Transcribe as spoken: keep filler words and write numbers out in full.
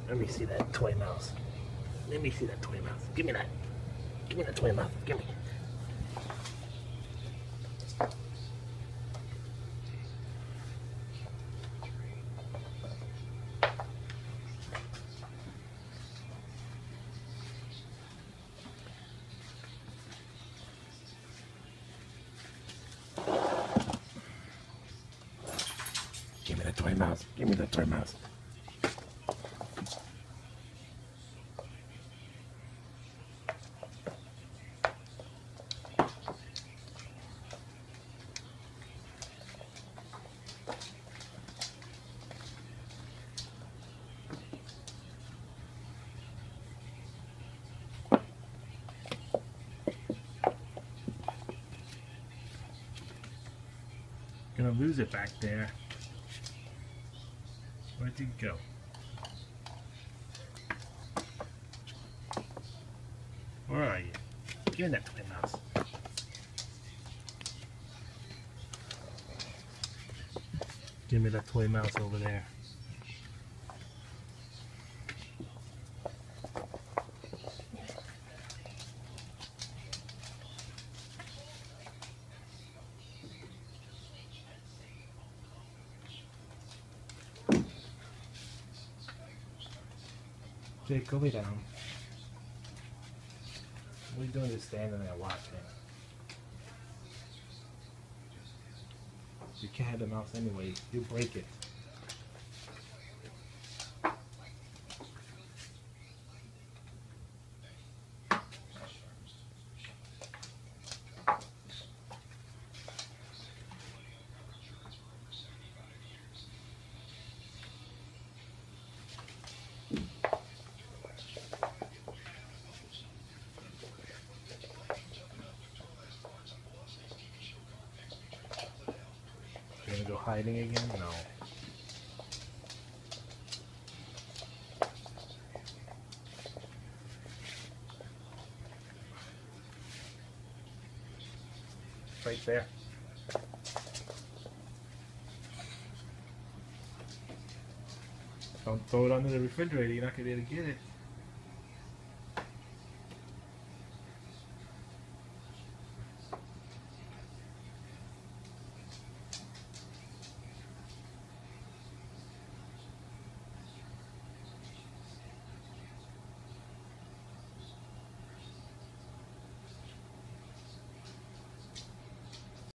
Let me see that toy mouse. Let me see that toy mouse. Give me that. Give me that toy mouse. Give me. Give me that toy mouse. Give me that toy mouse. Gonna lose it back there. Where'd it go? Where are you? Give me that toy mouse. Give me that toy mouse over there. Jake, go lay down. What are you doing just standing there watching? You can't have the mouse anyway. You'll break it. You gonna go hiding again? No. Right there. Don't throw it under the refrigerator, you're not gonna be able to get it.